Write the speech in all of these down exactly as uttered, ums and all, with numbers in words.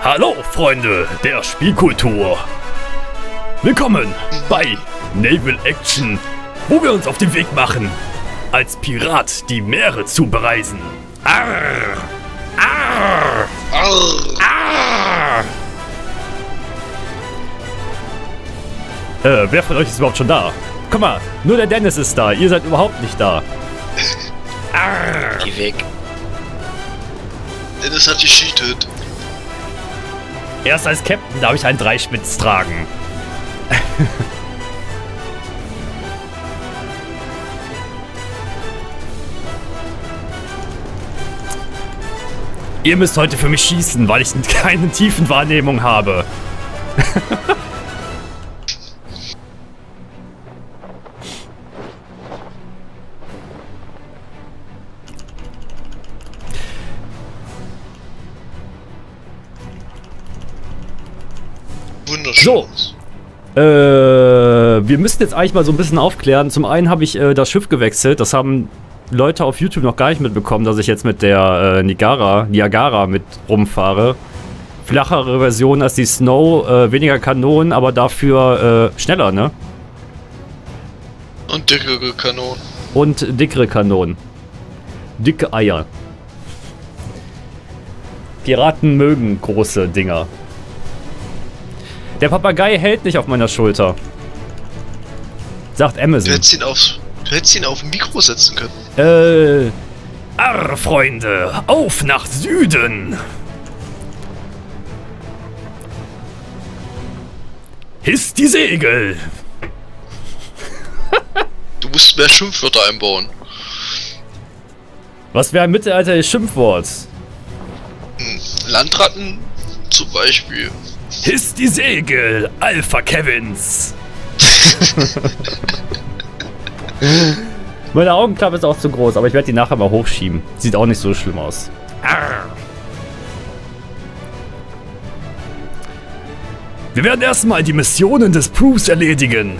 Hallo Freunde der Spielkultur. Willkommen bei Naval Action, wo wir uns auf den Weg machen, als Pirat die Meere zu bereisen. Arr! Arr! Arr! Arr! Äh, wer von euch ist überhaupt schon da? Guck mal, nur der Dennis ist da, ihr seid überhaupt nicht da. Arr! Geh weg. Dennis hat gecheatet. Erst als Captain darf ich einen Dreispitz tragen. Ihr müsst heute für mich schießen, weil ich keine Tiefenwahrnehmung habe. Wunderschön. So, äh, wir müssen jetzt eigentlich mal so ein bisschen aufklären. Zum einen habe ich äh, das Schiff gewechselt. Das haben Leute auf YouTube noch gar nicht mitbekommen, dass ich jetzt mit der äh, Niagara, Niagara mit rumfahre. Flachere Version als die Snow, äh, weniger Kanonen, aber dafür äh, schneller, ne? Und dickere Kanonen. Und dickere Kanonen. Dicke Eier. Piraten mögen große Dinger. Der Papagei hält nicht auf meiner Schulter. Sagt Amazon. Du hättest ihn aufs, du hättest ihn auf ein Mikro setzen können. Äh. Arr, Freunde, auf nach Süden! Hisst die Segel! Du musst mehr Schimpfwörter einbauen. Was wäre ein mittelalterliches Schimpfwort? Hm, Landratten zum Beispiel. Hisst die Segel, Alpha Kevins! Meine Augenklappe ist auch zu groß, aber ich werde die nachher mal hochschieben. Sieht auch nicht so schlimm aus. Arr. Wir werden erstmal die Missionen des Proofs erledigen.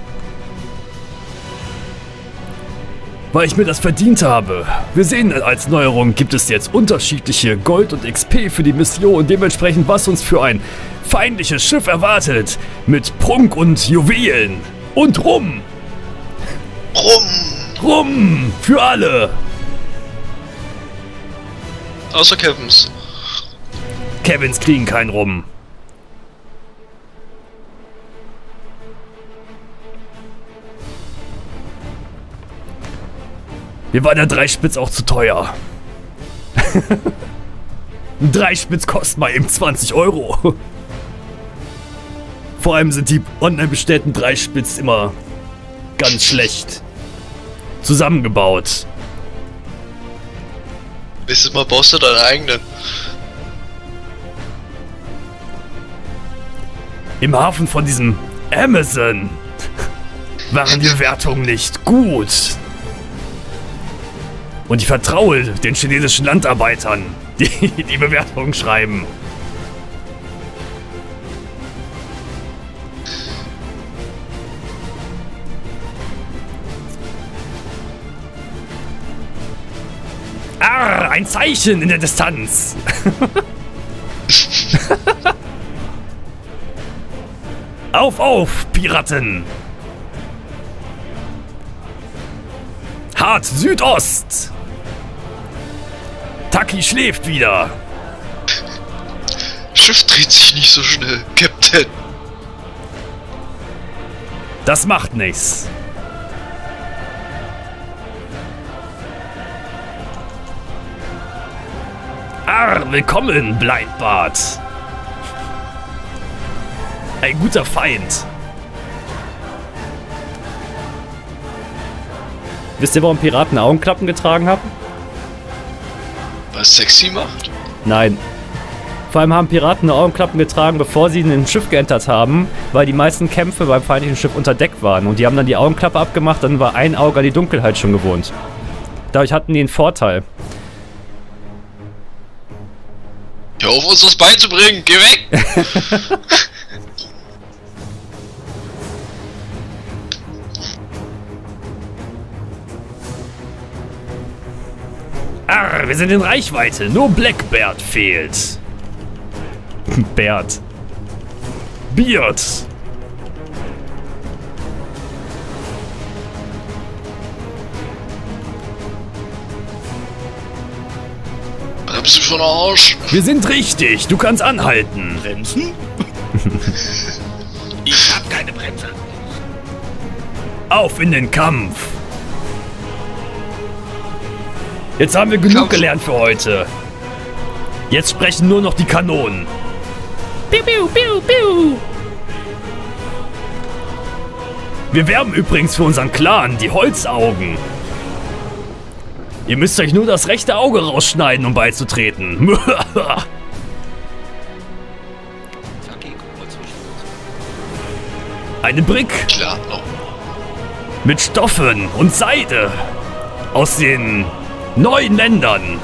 Weil ich mir das verdient habe. Wir sehen, als Neuerung gibt es jetzt unterschiedliche Gold und X P für die Mission. Dementsprechend, was uns für ein feindliches Schiff erwartet. Mit Prunk und Juwelen. Und Rum. Rum. Rum. Für alle. Außer Kevins. Kevins kriegen keinen Rum. Mir war der Dreispitz auch zu teuer. Ein Dreispitz kostet mal eben zwanzig Euro. Vor allem sind die online bestellten Dreispitz immer ganz schlecht zusammengebaut. Nächstes Mal baust du deine eigenen. Im Hafen von diesem Amazon waren die Bewertungen nicht gut. Und ich vertraue den chinesischen Landarbeitern, die die Bewertungen schreiben. Arr, ein Zeichen in der Distanz. Auf, auf, Piraten. Hart Südost. Taki schläft wieder. Schiff dreht sich nicht so schnell, Captain. Das macht nichts. Arr, willkommen, Bleibart. Ein guter Feind. Wisst ihr, warum Piraten Augenklappen getragen haben? Was sexy macht? Nein. Vor allem haben Piraten Augenklappen getragen, bevor sie in ein Schiff geentert haben, weil die meisten Kämpfe beim feindlichen Schiff unter Deck waren. Und die haben dann die Augenklappe abgemacht, dann war ein Auge an die Dunkelheit schon gewohnt. Dadurch hatten die einen Vorteil. Hör auf, uns das beizubringen! Geh weg! Arr, wir sind in Reichweite. Nur Blackbeard fehlt. Bert. Beard. Da bist du schon Arsch. Wir sind richtig. Du kannst anhalten. Bremsen? Ich hab keine Bremse. Auf in den Kampf. Jetzt haben wir genug Kampf. gelernt für heute. Jetzt sprechen nur noch die Kanonen. Piu, piu, piu, piu. Wir werben übrigens für unseren Clan, die Holzaugen. Ihr müsst euch nur das rechte Auge rausschneiden, um beizutreten. Eine Brick Klar, oh. mit Stoffen und Seide aus den neuen Ländern.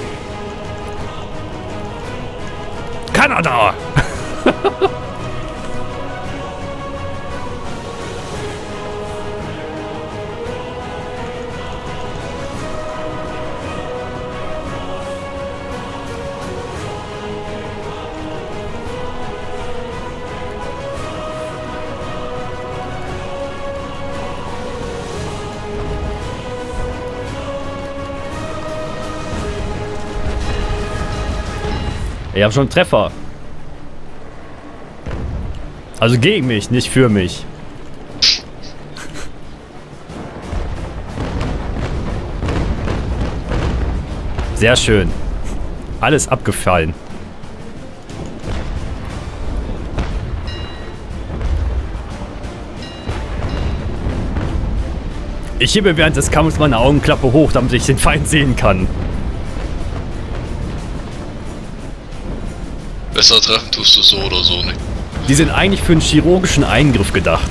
Kanada. Ich habe schon einen Treffer. Also gegen mich, nicht für mich. Sehr schön. Alles abgefallen. Ich hebe während des Kampfes meine Augenklappe hoch, damit ich den Feind sehen kann. Besser treffen tust du so oder so nicht. Die sind eigentlich für einen chirurgischen Eingriff gedacht.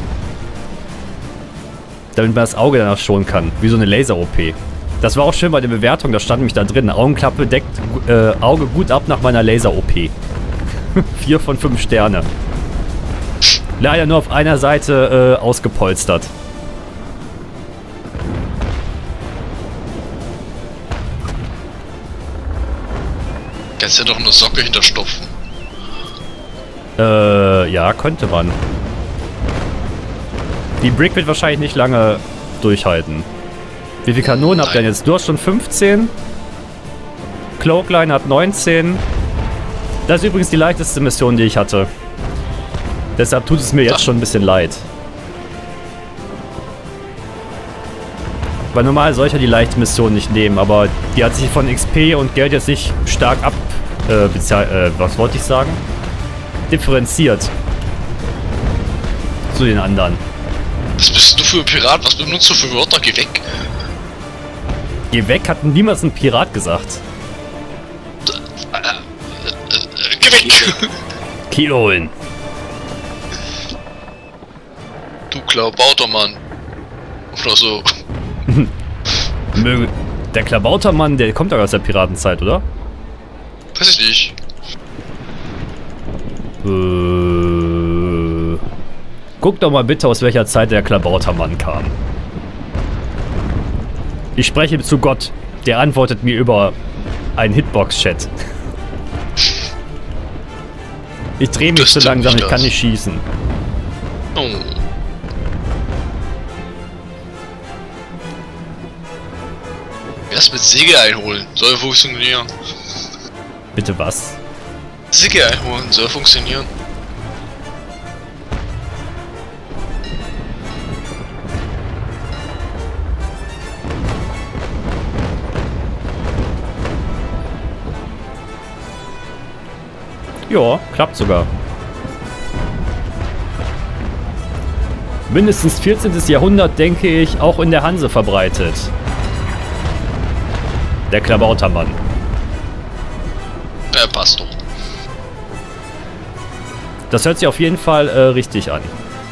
Damit man das Auge danach schonen kann. Wie so eine Laser-O P. Das war auch schön bei der Bewertung, da stand nämlich da drin. Augenklappe deckt äh, Auge gut ab nach meiner Laser-O P. Vier von fünf Sterne. Leider nur auf einer Seite äh, ausgepolstert. Kannst ja doch eine Socke hinterstopfen. Äh, ja, könnte man. Die Brick wird wahrscheinlich nicht lange durchhalten. Wie viele Kanonen habt ihr denn jetzt? Du hast schon fünfzehn. Cloakline hat neunzehn. Das ist übrigens die leichteste Mission, die ich hatte. Deshalb tut es mir jetzt schon ein bisschen leid. Weil normal soll ich ja die leichte Mission nicht nehmen, aber die hat sich von X P und Geld jetzt nicht stark ab... Äh, äh, was wollte ich sagen? Differenziert. Zu den anderen. Was bist du für ein Pirat? Was benutzt du für Wörter? Geh weg. Geh weg, hat niemals ein Pirat gesagt. Äh, äh, äh, geh weg! Kilo holen. Du Klaubautermann. Oder so. Der Klabautermann, der kommt doch aus der Piratenzeit, oder? Weiß ich nicht. Äh, guck doch mal bitte, aus welcher Zeit der Klabautermann kam. Ich spreche zu Gott. Der antwortet mir über einen Hitbox-Chat. Ich drehe mich zu langsam, ich kann nicht schießen. Oh. Erst mit Säge einholen. Soll funktionieren. Bitte was? Säge einholen. Soll funktionieren. Ja, klappt sogar. Mindestens vierzehntes Jahrhundert, denke ich, auch in der Hanse verbreitet. Der Klabautermann. Ja, passt doch. Das hört sich auf jeden Fall äh, richtig an.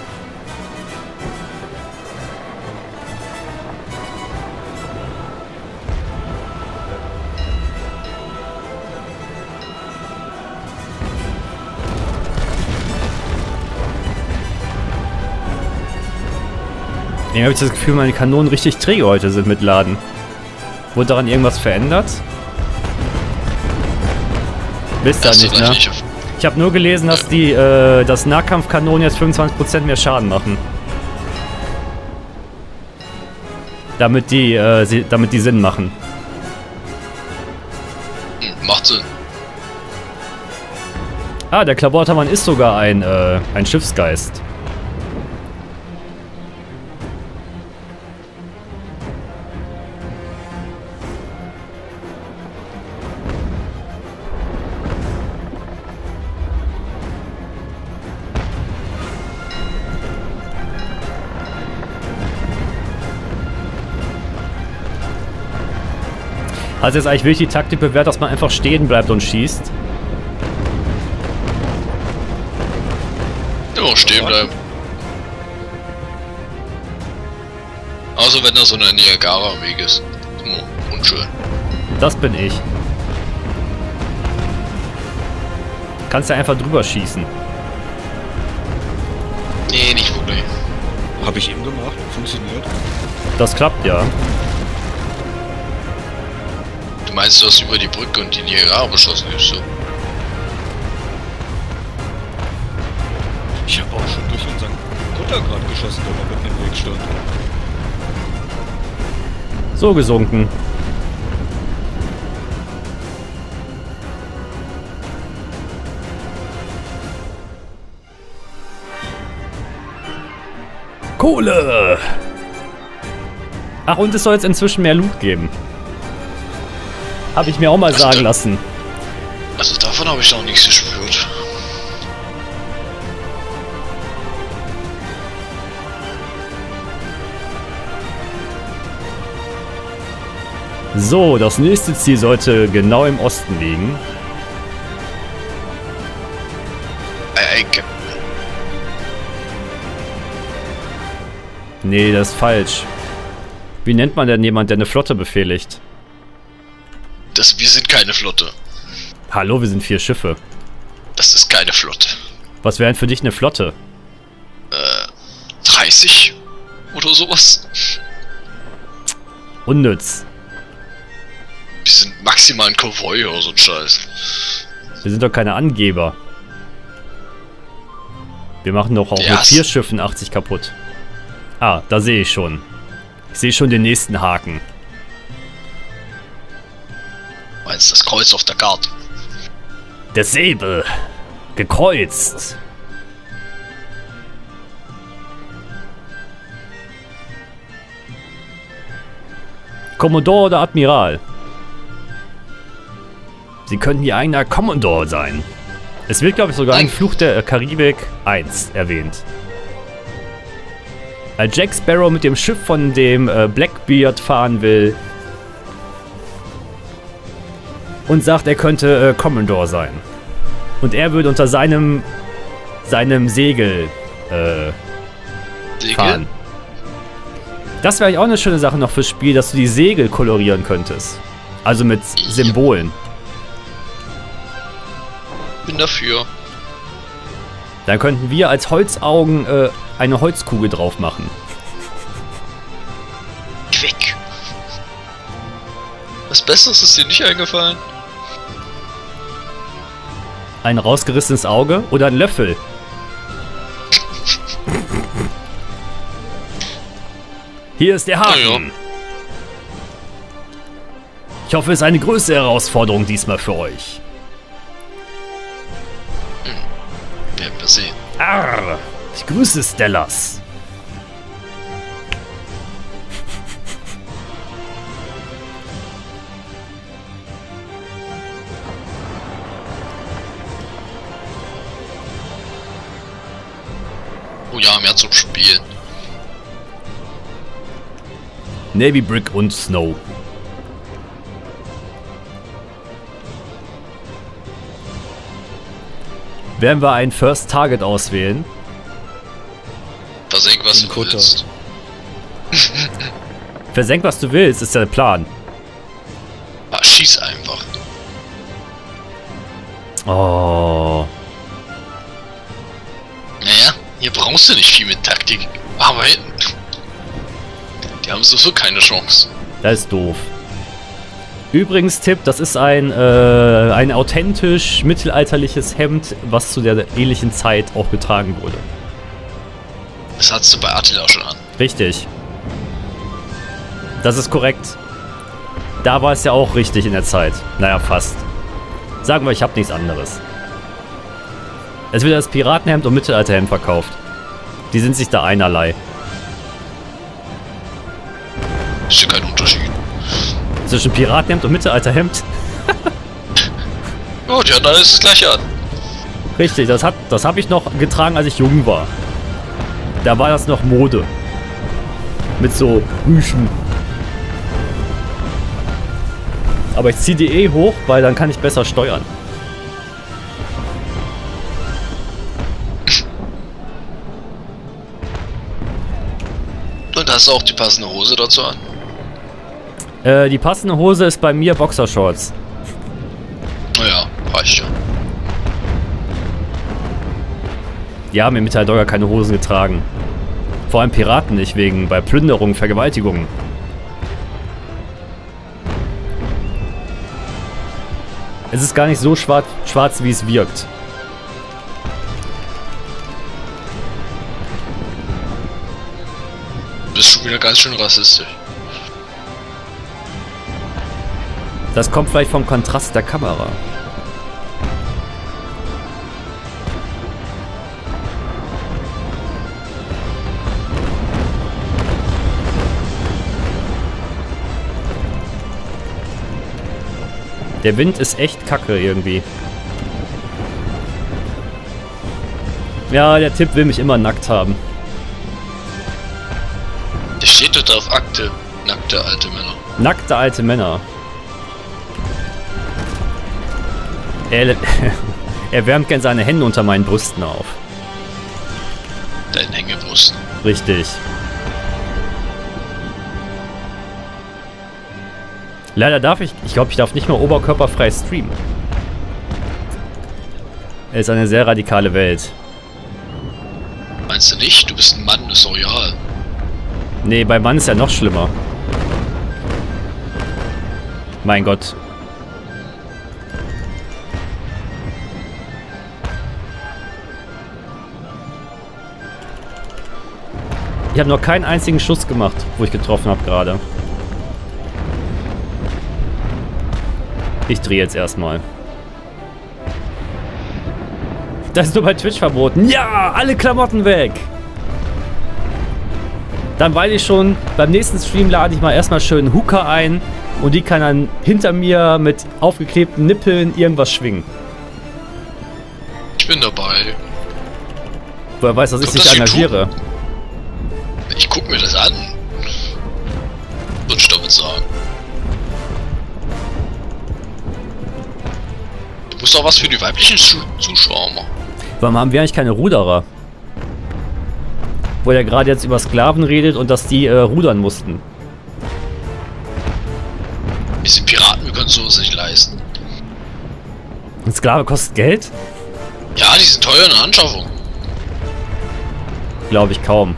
Irgendwie habe ich das Gefühl, meine Kanonen richtig träge heute sind mit Laden. Wurde daran irgendwas verändert? Wisst ihr nicht, ne? Ich habe nur gelesen, dass die, äh, das Nahkampfkanonen jetzt fünfundzwanzig Prozent mehr Schaden machen. Damit die, äh, sie, damit die Sinn machen. Hm, macht Sinn. Ah, der Klabautermann ist sogar ein, äh, ein Schiffsgeist. Also jetzt eigentlich wirklich die Taktik bewährt, dass man einfach stehen bleibt und schießt. Ja, stehen bleiben. Außer wenn da so eine Niagara am Weg ist. Oh, unschön. Das bin ich. Kannst ja einfach drüber schießen. Nee, nicht wirklich. Habe ich eben gemacht. Funktioniert. Das klappt ja. Du meinst, du hast über die Brücke und die Niagara beschossen, ist so? Ich habe auch schon durch unseren Kutter gerade geschossen, der da mitten im Weg stand. So gesunken. Kohle! Ach, und es soll jetzt inzwischen mehr Loot geben. Habe ich mir auch mal Also sagen da- lassen. Also davon habe ich noch nichts gespürt. So, das nächste Ziel sollte genau im Osten liegen. Ey, ey, Captain. Nee, das ist falsch. Wie nennt man denn jemand, der eine Flotte befehligt? Das, wir sind keine Flotte. Hallo, wir sind vier Schiffe. Das ist keine Flotte. Was wäre denn für dich eine Flotte? Äh, dreißig? Oder sowas? Unnütz. Wir sind maximal ein Konvoi oder so ein Scheiß. Wir sind doch keine Angeber. Wir machen doch auch Ja, mit vier Schiffen achtzig kaputt. Ah, da sehe ich schon. Ich sehe schon den nächsten Haken. Meinst das Kreuz auf der Karte? Der Säbel. Gekreuzt. Kommodor oder Admiral? Sie könnten ihr eigener Commodore sein. Es wird, glaube ich, sogar ein Fluch der Karibik eins erwähnt. Als Jack Sparrow mit dem Schiff von dem äh, Blackbeard fahren will und sagt, er könnte äh, Commodore sein. Und er würde unter seinem seinem Segel äh, Segel? fahren. Das wäre eigentlich auch eine schöne Sache noch fürs Spiel, dass du die Segel kolorieren könntest. Also mit Symbolen. Bin dafür. Dann könnten wir als Holzaugen äh, eine Holzkugel drauf machen. Quick. Was Besseres ist dir nicht eingefallen? Ein rausgerissenes Auge oder ein Löffel. Hier ist der Haken. Ja, ja. Ich hoffe, es ist eine größere Herausforderung diesmal für euch. Werden wir sehen. Arr, ich grüße Stellas. Oh ja, mehr zum Spielen. Navy Brick und Snow. Werden wir ein First Target auswählen? Versenk, was Den du Kutter. willst. Versenk, was du willst, ist der Plan. Ah, schieß einfach. Oh. Naja, hier brauchst du nicht viel mit Taktik arbeiten. Die haben sowieso keine Chance. Das ist doof. Übrigens, Tipp, das ist ein, äh, ein authentisch mittelalterliches Hemd, was zu der ähnlichen Zeit auch getragen wurde. Das hattest du bei Attila auch schon an. Richtig. Das ist korrekt. Da war es ja auch richtig in der Zeit. Naja, fast. Sagen wir, ich habe nichts anderes. Es wird das Piratenhemd und Mittelalterhemd verkauft. Die sind sich da einerlei. Ist ja kein Unterschied. Zwischen Piratenhemd und Mittelalterhemd? Gut, ja, dann ist es gleich an. Richtig, das, hat, das habe ich noch getragen, als ich jung war. Da war das noch Mode. Mit so Rüschen. Aber ich ziehe die eh hoch, weil dann kann ich besser steuern. Und hast du auch die passende Hose dazu an? Äh, die passende Hose ist bei mir Boxershorts. Naja, reicht ja. Die haben im Mittelalter keine Hosen getragen. Vor allem Piraten nicht, wegen bei Plünderungen, Vergewaltigungen. Es ist gar nicht so schwarz, schwarz wie es wirkt. Du bist schon wieder ganz schön rassistisch. Das kommt vielleicht vom Kontrast der Kamera. Der Wind ist echt kacke irgendwie. Ja, der Tipp will mich immer nackt haben. Der steht dort auf Akte. Nackte alte Männer. Nackte alte Männer. Er, er wärmt gern seine Hände unter meinen Brüsten auf. Deinen Hängebrust. Richtig. Leider darf ich, ich glaube, ich darf nicht mehr oberkörperfrei streamen. Es ist eine sehr radikale Welt. Meinst du nicht? Du bist ein Mann, das ist doch real. Nee, bei Mann ist ja noch schlimmer. Mein Gott. Ich habe noch keinen einzigen Schuss gemacht, wo ich getroffen habe gerade. Ich drehe jetzt erstmal. Das ist nur bei Twitch verboten. Ja, alle Klamotten weg. Dann weiß ich schon, beim nächsten Stream lade ich mal erstmal schön Hooker ein und die kann dann hinter mir mit aufgeklebten Nippeln irgendwas schwingen. Ich bin dabei. Woher weiß, dass ich Kommt dich das engagiere? Ich guck mir das an. Würde ich damit sagen. Du musst auch was für die weiblichen Zu- Zuschauer machen. Warum haben wir eigentlich keine Ruderer? Wo er gerade jetzt über Sklaven redet und dass die äh, rudern mussten. Wir sind Piraten, wir können es uns nicht leisten. Ein Sklave kostet Geld? Ja, die sind teuer in der Anschaffung. Glaube ich kaum.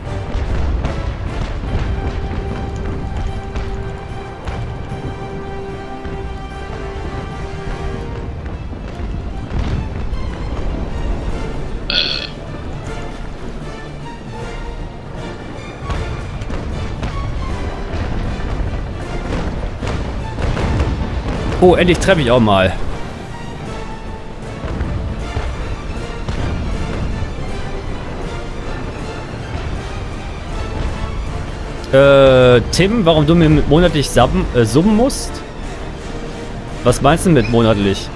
Oh, endlich treffe ich auch mal. Äh, Tim, warum du mir monatlich subben, äh, summen musst? Was meinst du mit monatlich?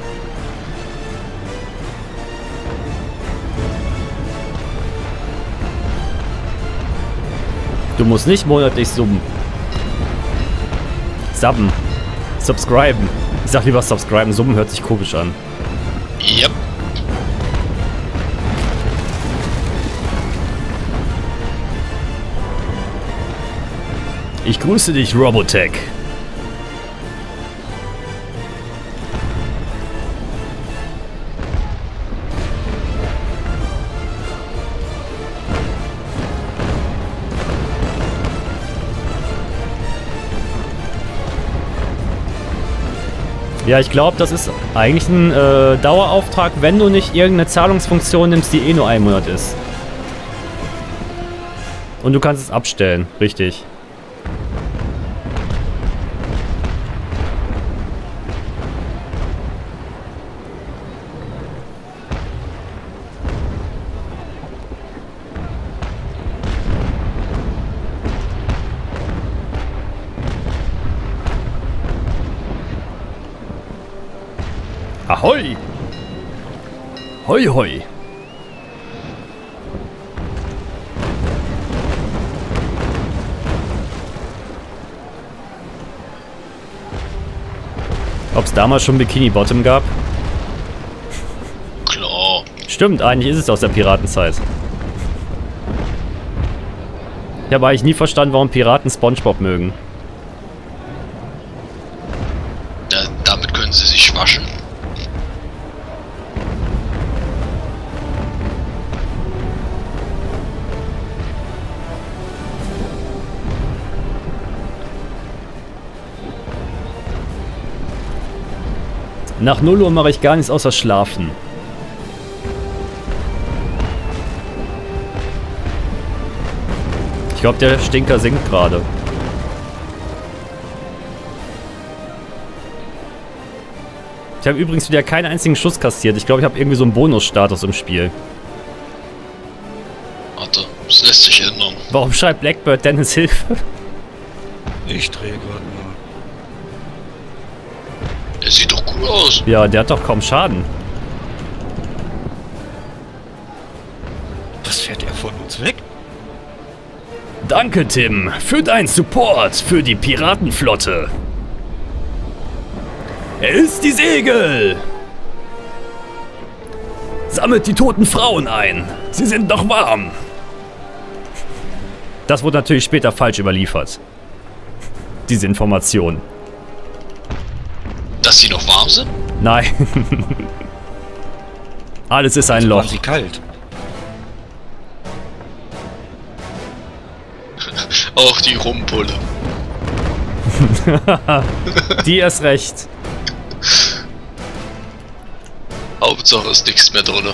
Du musst nicht monatlich summen. Subben. Subscriben. Ich sag lieber subscriben, summen hört sich komisch an. Yep. Ich grüße dich, Robotech. Ja, ich glaube, das ist eigentlich ein äh, Dauerauftrag, wenn du nicht irgendeine Zahlungsfunktion nimmst, die eh nur ein Monat ist. Und du kannst es abstellen, richtig. Ahoi! Hoi hoi! Ob es damals schon Bikini Bottom gab? Klar. Stimmt, eigentlich ist es aus der Piratenzeit. Ich habe eigentlich nie verstanden, warum Piraten SpongeBob mögen. Ja, damit können sie sich waschen. Nach null Uhr mache ich gar nichts außer schlafen. Ich glaube, der Stinker singt gerade. Ich habe übrigens wieder keinen einzigen Schuss kassiert. Ich glaube, ich habe irgendwie so einen Bonusstatus im Spiel. Warte, das lässt sich ändern. Warum schreibt Blackbird Dennis Hilfe? Ich drehe gerade mal. Der sieht doch cool aus. Ja, der hat doch kaum Schaden. Was fährt er von uns weg? Danke, Tim, für deinen Support für die Piratenflotte. Er ist die Segel! Sammelt die toten Frauen ein. Sie sind noch warm. Das wurde natürlich später falsch überliefert. Diese Information. Dass sie noch warm sind? Nein. Alles ist ein Also Loch. waren sie kalt. Auch die Rumpulle. Die erst recht. Hauptsache ist nichts mehr drin.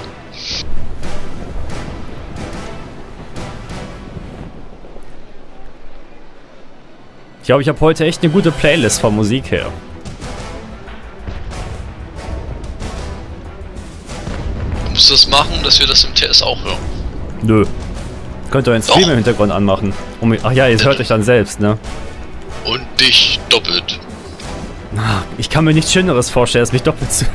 Ich glaube, ich habe heute echt eine gute Playlist von Musik her. Du musst das machen, dass wir das im T S auch hören. Nö. Könnt ihr einen Stream Doch. im Hintergrund anmachen. Um, ach ja, ihr hört euch dann selbst, ne? Und dich doppelt. Ich kann mir nichts Schöneres vorstellen, als mich doppelt zu...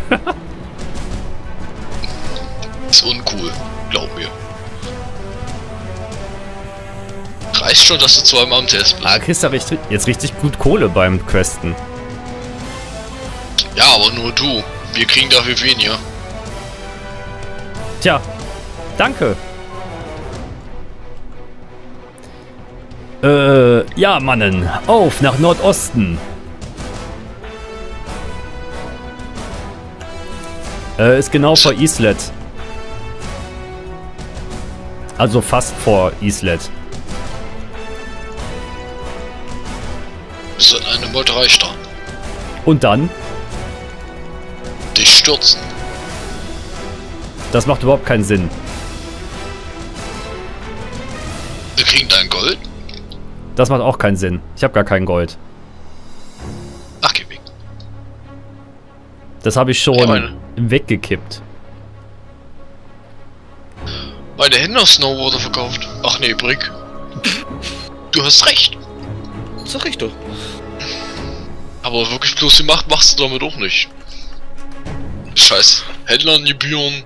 Ist uncool, glaub mir. Reicht schon, dass du zweimal am Test bist. Ah, kriegst aber jetzt richtig gut Kohle beim Questen. Ja, aber nur du. Wir kriegen dafür weniger. Tja, danke. Äh, ja, Mannen. Auf nach Nordosten. Äh, ist genau vor Islet. Also fast vor Islet. Bis an eine Molterei starten. Und dann? Dich stürzen. Das macht überhaupt keinen Sinn. Wir kriegen dein Gold. Das macht auch keinen Sinn. Ich habe gar kein Gold. Ach, geh weg. Das habe ich schon Ja, meine. weggekippt. Meine Händler-Snow wurde verkauft. Ach nee, Brick. Du hast recht. Sag ich doch. Aber wirklich bloß die Macht machst du damit auch nicht. Scheiß Händlerngebühren.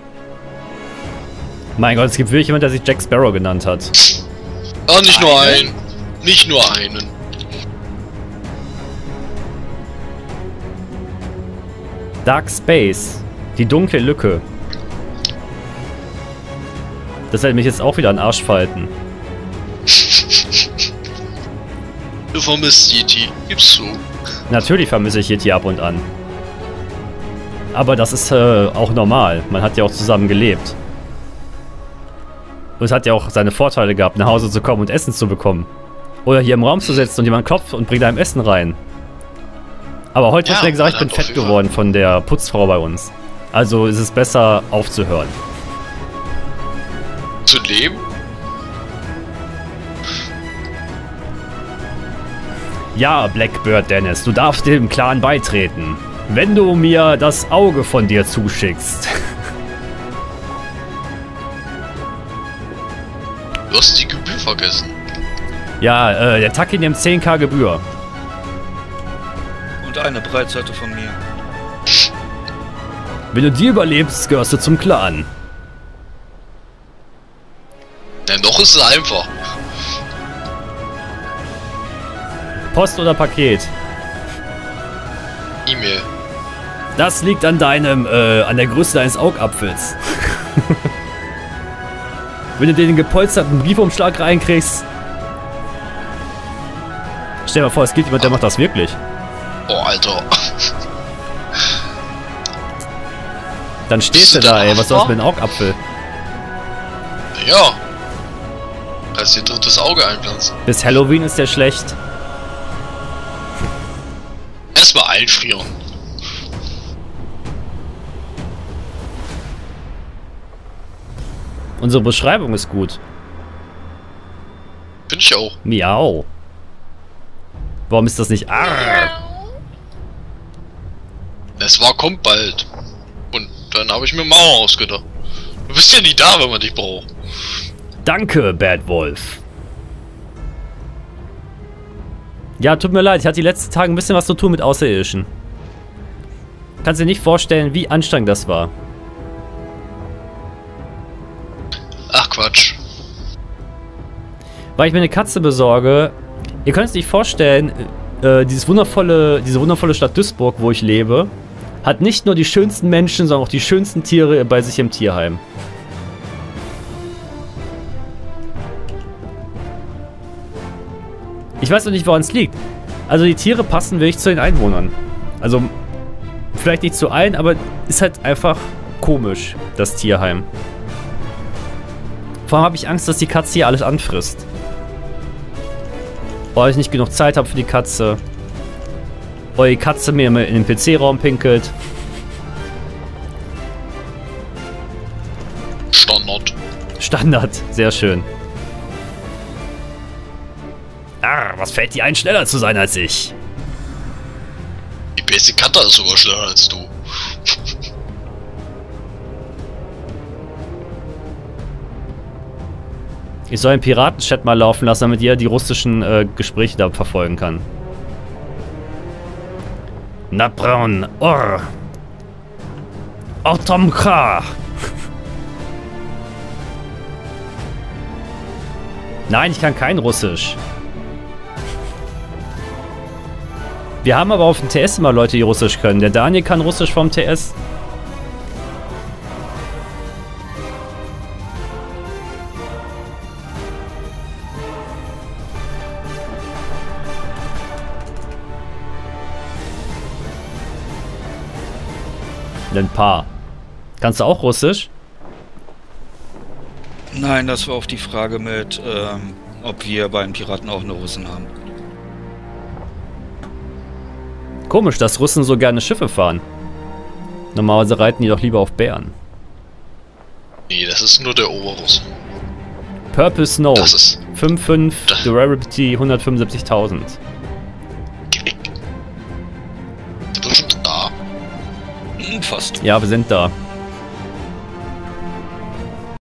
Mein Gott, es gibt wirklich jemand, der sich Jack Sparrow genannt hat. Ah, nicht nur Eine? einen. Nicht nur einen. Dark Space. Die dunkle Lücke. Das hält mich jetzt auch wieder an Arsch falten. Du vermisst Yeti. Gib's zu. Natürlich vermisse ich Yeti ab und an. Aber das ist äh, auch normal. Man hat ja auch zusammen gelebt. Und es hat ja auch seine Vorteile gehabt, nach Hause zu kommen und Essen zu bekommen. Oder hier im Raum zu sitzen und jemand klopft und bringt einem Essen rein. Aber heute Ja, hat mir gesagt, ich man bin hat auf fett jeden geworden von der Putzfrau bei uns. Also ist es besser aufzuhören. Zu leben? Ja, Blackbird Dennis, du darfst dem Clan beitreten. Wenn du mir das Auge von dir zuschickst. Du hast die Gebühr vergessen. Ja, äh, der Taki nimmt zehntausend Gebühr. Und eine Breitseite von mir. Wenn du die überlebst, gehörst du zum Clan. Ja, noch ist es einfach. Post oder Paket? E-Mail. Das liegt an deinem, äh, an der Größe deines Augapfels. Wenn du den gepolsterten Briefumschlag reinkriegst. Stell dir mal vor, es gibt jemand, der macht das wirklich. Oh, Alter. Dann stehst du da, ey, was sollst du mit dem Augapfel? Ja. Kannst dir drittes Auge einpflanzen. Bis Halloween ist der schlecht. Erstmal einfrieren. Unsere Beschreibung ist gut. Finde ich auch. Miau. Warum ist das nicht Arr? Es war kommt bald. Und dann habe ich mir Mauer ausgedacht. Du bist ja nie da, wenn man dich braucht. Danke, Bad Wolf. Ja, tut mir leid, ich hatte die letzten Tage ein bisschen was zu tun mit Außerirdischen. Kannst dir nicht vorstellen, wie anstrengend das war. Ach Quatsch. Weil ich mir eine Katze besorge. Ihr könnt es nicht vorstellen, äh, dieses wundervolle, diese wundervolle Stadt Duisburg, wo ich lebe, hat nicht nur die schönsten Menschen, sondern auch die schönsten Tiere bei sich im Tierheim. Ich weiß noch nicht, woran es liegt. Also die Tiere passen wirklich zu den Einwohnern. Also vielleicht nicht zu allen, aber ist halt einfach komisch, das Tierheim. Vor allem habe ich Angst, dass die Katze hier alles anfrisst. Weil ich nicht genug Zeit habe für die Katze. Weil die Katze mir immer in den P C-Raum pinkelt. Standard. Standard, sehr schön. Ah, was fällt dir ein, schneller zu sein als ich? Die Basic Cutter ist sogar schneller als du. Ich soll einen Piraten-Chat mal laufen lassen, damit ihr die russischen äh, Gespräche da verfolgen kann. Na braun, Or. Otomka. Nein, ich kann kein Russisch. Wir haben aber auf dem T S immer Leute, die Russisch können. Der Daniel kann Russisch vom T S. Ein paar. Kannst du auch Russisch? Nein, das war auf die Frage mit, ähm, ob wir bei den Piraten auch eine Russen haben. Komisch, dass Russen so gerne Schiffe fahren. Normalerweise reiten die doch lieber auf Bären. Nee, das ist nur der Oberruss. Purple Snow. Das ist... fünf Komma fünf, Durability hundertfünfundsiebzigtausend. Geh weg. Sind wir schon da? Hm, fast. Ja, wir sind da.